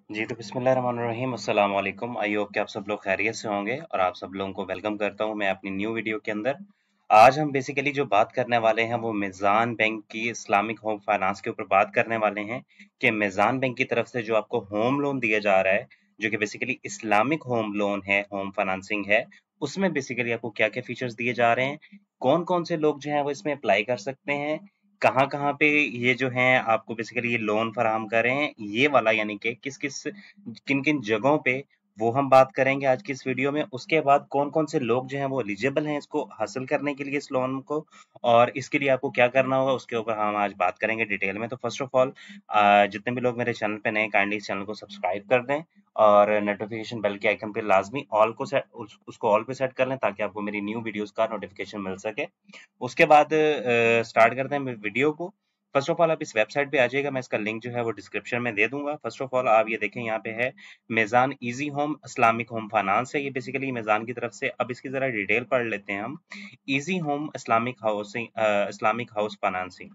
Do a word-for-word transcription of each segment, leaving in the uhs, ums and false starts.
जी, तो बिस्मिल्लाहिर्रहमानिर्रहीम, अस्सलाम वालेकुम। आई होप कि आप सब लोग खैरियत से होंगे और आप सब लोगों को वेलकम करता हूँ मैं अपनी न्यू वीडियो के अंदर। आज हम बेसिकली जो बात करने वाले हैं वो मीज़ान बैंक की इस्लामिक होम फाइनेंस के ऊपर बात करने वाले हैं कि मीज़ान बैंक की तरफ से जो आपको होम लोन दिया जा रहा है, जो कि बेसिकली इस्लामिक होम लोन है, होम फाइनेंसिंग है, उसमें बेसिकली आपको क्या-क्या फीचर्स दिए जा रहे हैं, कौन-कौन से लोग जो हैं वो इसमें अप्लाई कर सकते हैं, कहाँ-कहाँ पे ये जो हैं आपको बेसिकली ये लोन फराहम कर रहे हैं, ये वाला यानी कि किस-किस किन-किन जगहों पे वो हम बात करेंगे आज की इस वीडियो में। उसके बाद कौन-कौन से लोग जो हैं वो एलिजिबल हैं इसको हासिल करने के लिए इस लोन को और इसके लिए आपको क्या करना होगा उसके ऊपर हम आज बात करेंगे डिटेल में। तो फर्स्ट ऑफ ऑल अ, जितने भी लोग मेरे चैनल पे नए हैं काइंडली इस चैनल को सब्सक्राइब कर दें और नोटिफिकेशन बेल के आइकन पे लाज़मी ऑल को सेट उस उसको ऑल पे सेट कर लें ताकि आपको मेरी न्यू वीडियोज़ का नोटिफिकेशन मिल सके। उसके बाद अ, स्टार्ट करते हैं वीडियो को। फर्स्ट ऑफ ऑल आप इस वेबसाइट पे आ जाइएगा, मैं इसका लिंक जो है वो डिस्क्रिप्शन में दे दूंगा। फर्स्ट ऑफ ऑल आप ये देखें यहाँ पे है Meezan easy home Islamic home finance है, ये बेसिकली मेज़ान की तरफ से। अब इसकी जरा डिटेल पढ़ लेते हैं हम। Easy home Islamic housing Islamic house financing.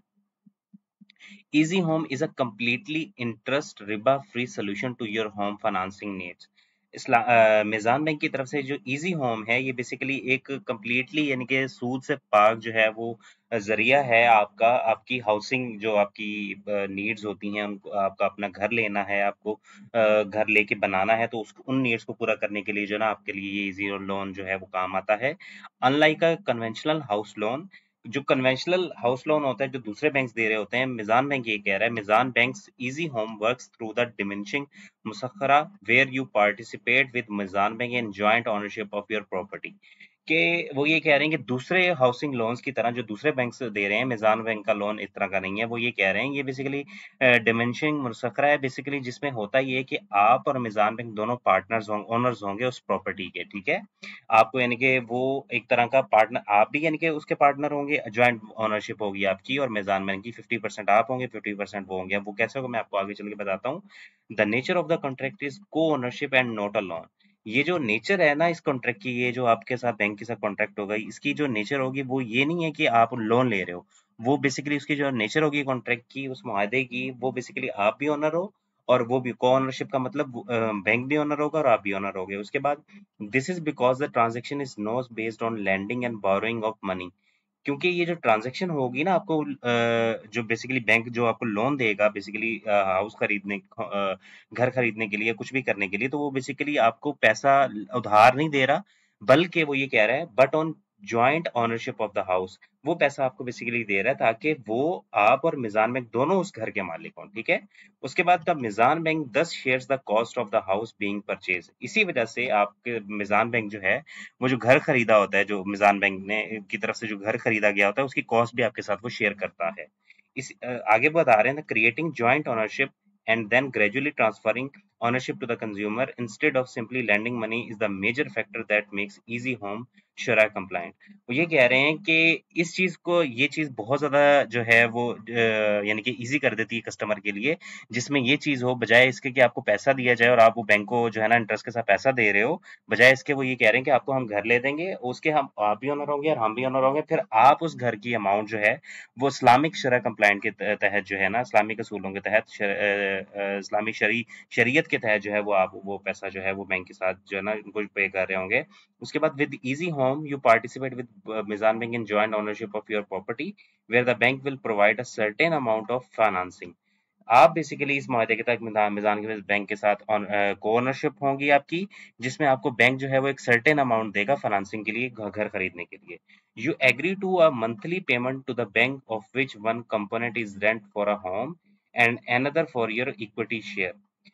Easy Home is a completely interest riba free solution to your home financing needs. इसला अ, मिज़ान बैंक की तरफ से जो इजी होम है ये बेसिकली एक कंप्लीटली यानी कि सूद से पाक जो है वो जरिया है आपका आपकी हाउसिंग जो आपकी नीड्स होती हैं उनको आपका अपना घर लेना है आपको अ, घर लेके बनाना है तो उस उन नीड्स को पूरा करने के लिए जो है ना आपके लिए ये इजी लोन जो है वो काम आता है। Unlike a conventional house loan, जो कन्वेंशनल हाउस लोन होता है जो दूसरे बैंक्स दे रहे होते हैं, मिज़ान बैंक ये कह रहा है Meezan bank's easy home works through the diminishing मुसखरा where you participate with Meezan bank in joint ownership of your property. कि वो ये कह रहे हैं कि दूसरे हाउसिंग लोन्स की तरह जो दूसरे बैंक्स दे रहे हैं, मिज़ान बैंक का लोन इस तरह का नहीं है। वो ये कह रहे हैं ये बेसिकली डिमेंशिंग मुसखरा है बेसिकली, जिसमें होता ये है कि आप और मिज़ान बैंक दोनों पार्टनर्स होंगे, ओनर्स होंगे उस प्रॉपर्टी के, ठीक है। आपको यानी कि वो एक तरह का पार्टनर, आप भी यानी कि उसके पार्टनर होंगे, जॉइंट ओनरशिप होगी आपकी और मिज़ान बैंक की। फिफ्टी परसेंट आप होंगे, फिफ्टी परसेंट वो होंगे। अब वो कैसे होगा मैं आपको आगे चल के बताता हूँ। The nature of the contract is co ownership and not a loan. ये जो नेचर है ना इस कॉन्ट्रैक्ट की, ये जो आपके साथ बैंक के साथ कॉन्ट्रैक्ट होगा, इसकी जो नेचर होगी वो ये नहीं है कि आप लोन ले रहे हो। वो बेसिकली उसकी जो नेचर होगी कॉन्ट्रैक्ट की, उस मुआहदे की, वो बेसिकली आप भी ओनर हो और वो भी को ओनरशिप का मतलब बैंक भी ओनर होगा और आप भी ओनर होगे। उसके बाद this is because the transaction is not based on lending and borrowing of money. क्योंकि ये जो ट्रांजैक्शन होगी ना आपको अ, जो बेसिकली बैंक जो आपको लोन देगा बेसिकली हाउस खरीदने अ, घर खरीदने के लिए कुछ भी करने के लिए, तो वो बेसिकली आपको पैसा उधार नहीं दे रहा, बल्कि वो ये कह रहा है but on joint ownership of the house. वो पैसा आपको बेसिकली दे रहा है ताकि वो आप और मिजान बैंक दोनों उस घर के मालिक हों, ठीक है। उसके बाद का Meezan bank does shares the cost of the house being purchase. इसी वजह से आपके मिजान बैंक जो है वो जो घर खरीदा होता है, जो मिज़ान बैंक ने की तरफ से जो घर खरीदा गया होता है, उसकी कॉस्ट भी आपके साथ वो शेयर करता है। इस अ, आगे बता रहे हैं creating joint ownership and then gradually transferring ownership to the consumer instead of simply lending money is the major factor that makes easy home शरा compliant। वो ये कह रहे हैं कि इस चीज को ये चीज बहुत ज्यादा जो है वो अ, यानी कि इजी कर देती है कस्टमर के लिए, जिसमें ये चीज हो बजाय इसके कि आपको पैसा दिया जाए और आप वो बैंक को जो है ना इंटरेस्ट के साथ पैसा दे रहे हो, बजाय इसके वो ये कह रहे हैं कि आपको हम घर ले देंगे, उसके हम आप भी ओनर होंगे और हम भी ओनर होंगे, फिर आप उस घर की अमाउंट जो है वो इस्लामिक शरा कंप्लाइंट के त- तहत जो है ना इस्लामिक असूलों के तहत शर, अ, अ, इस्लामिक शरी शरीयत के तहत जो है वो आप वो पैसा जो है वो बैंक के साथ जो है ना उनको पे कर रहे होंगे। उसके बाद with Easy Home you participate with Meezan bank in joint ownership of your property where the bank will provide a certain amount of financing. आप बेसिकली इस माहदे के तहत मिज़ा- मिज़ान के बैंक के साथ को ओनरशिप होगी आपकी, जिसमें आपको बैंक जो है वो एक सर्टेन अमाउंट देगा फाइनेंसिंग के लिए, घ- घर खरीदने के लिए। You agree to a monthly payment to the bank of which one component is rent for a home and another for your equity share.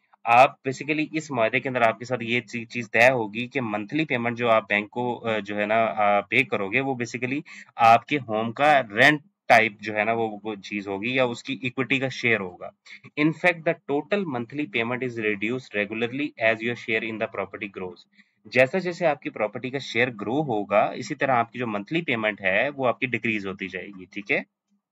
आप बेसिकली इस मुआहदे के अंदर आपके साथ ये ची, चीज तय होगी कि मंथली पेमेंट जो आप बैंक को अ, जो है ना पे करोगे वो बेसिकली आपके होम का रेंट टाइप जो है ना वो वो चीज होगी या उसकी इक्विटी का शेयर होगा। In fact the total monthly payment is reduced regularly as your share in the property grows. जैसा जैसे आपकी प्रॉपर्टी का शेयर ग्रो होगा इसी तरह आपकी जो मंथली पेमेंट है वो आपकी डिक्रीज होती जाएगी, ठीक है।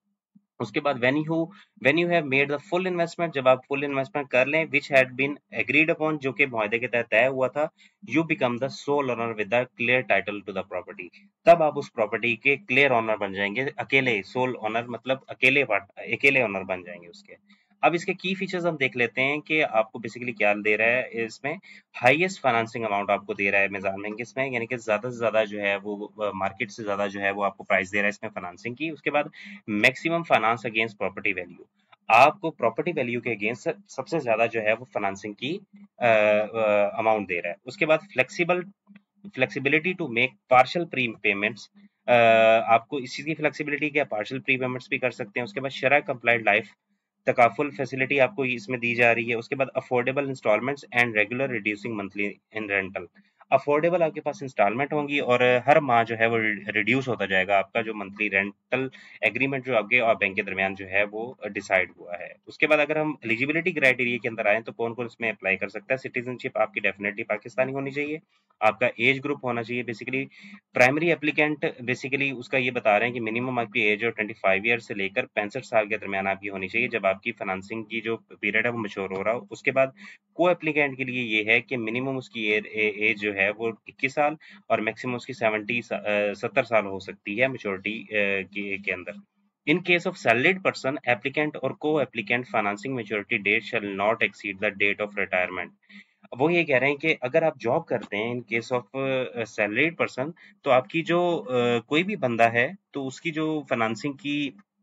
उसके बाद when you when you have made the full investment, जब आप फुल इन्वेस्टमेंट कर लें which had been agreed upon, जो कि मुआहदे के तहत तय हुआ था, you become the sole owner with the clear title to the property. तब आप उस प्रॉपर्टी के क्लियर ओनर बन जाएंगे, अकेले सोल ओनर मतलब अकेले part- अकेले ओनर बन जाएंगे उसके। अब इसके की फीचर्स हम देख लेते हैं कि आपको बेसिकली क्या दे रहा है इसमें। हाईएस्ट फाइनेंसिंग अमाउंट आपको दे रहा है मिज़ान बैंक इसमें, यानी कि ज़्यादा से ज़्यादा जो है वो मार्केट से ज़्यादा जो है वो आपको प्राइस दे रहा है इसमें फाइनेंसिंग की। उसके बाद maximum finance against property value, आपको प्रॉपर्टी वैल्यू के अगेंस्ट सबसे ज़्यादा जो है वो फाइनेंसिंग की अमाउंट दे रहा है। उसके बाद flexible flexibility to make partial pre payments, आपको इस चीज़ की फ्लेक्सिबिलिटी क्या, पार्शियल प्री पेमेंट्स भी कर सकते हैं। उसके बाद शरअ कंप्लाइड लाइफ तकाफुल फैसिलिटी आपको इसमें दी जा रही है। उसके बाद affordable installments and regular reducing monthly in rental, affordable आपके पास इंस्टॉलमेंट होंगी और हर माह जो है वो रिड्यूस होता जाएगा आपका जो मंथली रेंटल एग्रीमेंट जो आपके और बैंक के दरमियान जो है वो डिसाइड हुआ है। उसके बाद अगर हम एलिजिबिलिटी क्राइटेरिया के अंदर आए तो कौन कौन इसमें अप्लाई कर सकता है। सिटीजनशिप आपकी डेफिनेटली पाकिस्तानी होनी चाहिए, आपका एज ग्रुप होना चाहिए बेसिकली प्राइमरी एप्लीकेंट, बेसिकली उसका ये बता रहे हैं कि मिनिमम आपकी एज और पच्चीस ईयर से लेकर पैंसठ साल के दरमियान आपकी होनी चाहिए जब आपकी फाइनेंसिंग की जो पीरियड है वो मैच्योर हो रहा हो। उसके बाद को एप्लीकेंट के लिए ये है कि मिनिमम उसकी एज जो है वो इक्कीस साल और मैक्सिमम उसकी सेवेंटी सत्तर साल हो सकती है मैच्योरिटी के, के अंदर। In case of salaried person applicant और co applicant financing maturity date shall not exceed the date of retirement. वो ये कह रहे हैं कि अगर आप जॉब करते हैं in case of salaried person, तो आपकी जो अ, कोई भी बंदा है तो उसकी जो फाइनेंसिंग की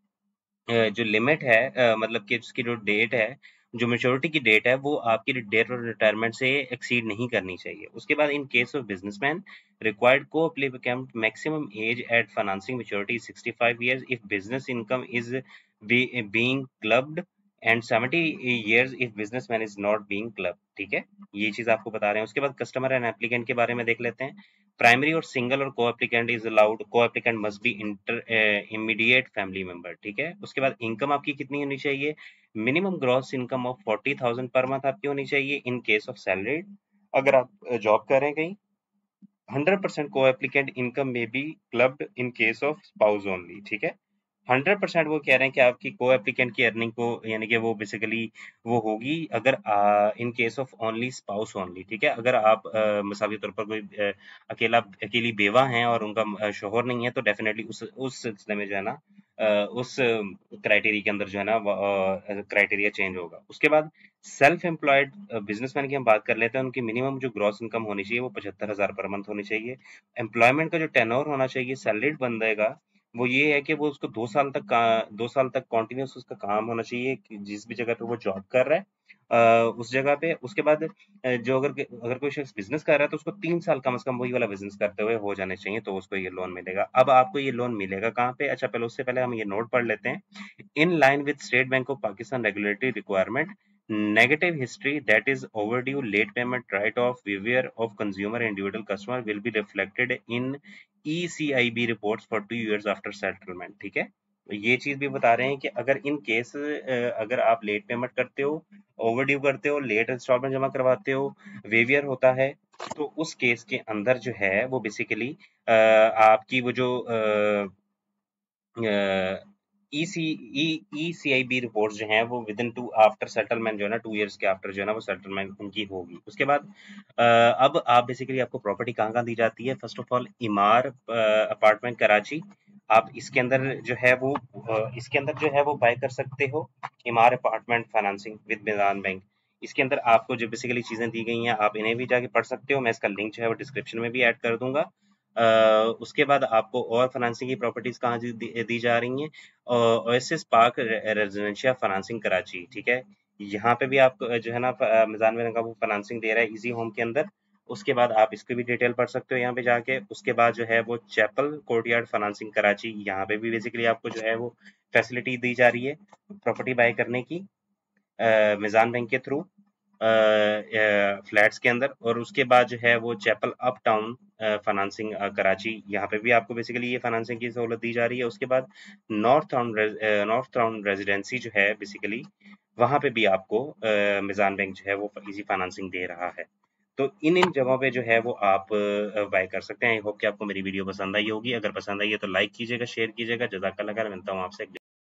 अ, जो लिमिट है, अ, मतलब कि उसकी जो डेट है, जो मैच्योरिटी की डेट है वो आपकी डेट ऑफ रिटायरमेंट से एक्सीड नहीं करनी चाहिए। उसके बाद in case of businessman required co applicant maximum age at financing maturity sixty five years if business income is being clubbed and seventy years if businessman is not being club. ठीक है, ये चीज आपको बता रहे हैं। उसके बाद कस्टमर एंड एप्लीकेंट के बारे में देख लेते हैं। प्राइमरी और सिंगल और को एप्लीकेंट इज अलाउड, co applicant must be inter immediate family member. ठीक है, उसके बाद इनकम आपकी कितनी होनी चाहिए, minimum gross income of forty thousand per month आपकी होनी चाहिए इन केस ऑफ सैलरीड। अगर आप जॉब कर रहे हैं कहीं, hundred percent co applicant income में be clubbed in case of spouse only. ठीक है, हंड्रेड परसेंट वो कह रहे हैं कि आपकी को एप्लीकेंट की अर्निंग को, यानी कि वो बेसिकली वो होगी अगर in case of only spouse only. ठीक है, अगर आप uh, मिसाल के तौर पर कोई uh, अकेला अकेली बेवा हैं और उनका uh, शोहर नहीं है तो डेफिनेटली उस उस सिलसिले में जो है ना uh, उस क्राइटेरिया के अंदर जो है ना क्राइटेरिया चेंज होगा। उसके बाद सेल्फ एम्प्लॉयड बिजनेसमैन की हम बात कर लेते हैं, उनकी मिनिमम जो ग्रॉस इनकम होनी चाहिए वो पचहत्तर हजार पर मंथ होनी चाहिए। एम्प्लॉयमेंट का जो टेनोर होना चाहिए सैलरीड बंदेगा, वो ये है कि वो उसको दो साल तक का दो साल तक कॉन्टिन्यूस उसका काम होना चाहिए कि जिस भी जगह पे वो जॉब कर रहा है अ, उस जगह पे। उसके बाद अ, जो अगर अगर कोई शख्स बिजनेस कर रहा है तो उसको तीन साल कम से कम वही वाला बिजनेस करते हुए हो जाने चाहिए तो उसको ये लोन मिलेगा। अब आपको ये लोन मिलेगा कहाँ पे, अच्छा पहले उससे पहले हम ये नोट पढ़ लेते हैं। In line with State Bank of Pakistan regulatory requirement, negative history, that is overdue late payment write-off, waiver of consumer individual customer will be reflected in E C I B reports for two years after settlement। ठीक है, तो ये चीज भी बता रहे हैं कि अगर इन केस अगर आप लेट पेमेंट करते हो, ओवरड्यू करते हो, लेट इंस्टॉलमेंट जमा करवाते हो, वेवियर होता है, तो उस केस के अंदर जो है वो बेसिकली आपकी वो जो ई सी ई सी आई बी रिपोर्ट्स जो हैं वो within two after settlement जो है ना टू इयर्स के आफ्टर जो है ना वो सेटलमेंट उनकी होगी। उसके बाद अ, अब आप बेसिकली आपको प्रॉपर्टी कहाँ कहाँ दी जाती है। First of all Emaar apartment Karachi, आप इसके अंदर जो है वो अ, इसके अंदर जो है वो बाय कर सकते हो। Emaar apartment financing with Meezan bank, इसके अंदर आपको जो बेसिकली चीजें दी गई हैं आप इन्हें भी जाके पढ़ सकते हो, मैं इसका लिंक जो है वो डिस्क्रिप्शन में भी ऐड कर दूंगा। अ, उसके बाद आपको और फाइनेंसिंग की प्रॉपर्टीज कहाँ दी, दी दी जा रही हैं, Oasis Park Residencia financing Karachi. ठीक है, यहाँ पे भी आप जो है ना मिजान में का वो फाइनेंसिंग दे रहा है इजी होम के अंदर। उसके बाद आप इसकी भी डिटेल पढ़ सकते हो यहाँ पे जाके। उसके बाद जो है वो चैपल कोर्टयार्ड फाइनेंसिंग कराची, यहाँ पे भी बेसिकली आपको जो है वो फैसिलिटी दी जा रही है प्रॉपर्टी बाय करने की मिजान बैंक के थ्रू फ्लैट्स के अंदर। और उसके बाद जो है वो Chapal Uptown financing Karachi, यहाँ पे भी आपको बेसिकली ये फाइनेंसिंग की सहूलत दी जा रही है। उसके बाद North Town North Town Residency जो है बेसिकली वहाँ पे भी आपको मिजान बैंक जो है वो इजी फाइनेंसिंग दे रहा है। तो इन इन जगहों पे जो है वो आप बाय कर सकते हैं। आई होप कि आपको मेरी वीडियो पसंद आई होगी, अगर पसंद आई है तो लाइक कीजिएगा, शेयर कीजिएगा। जज़ाकल्लाह खैर, मिलता हूँ आपसे।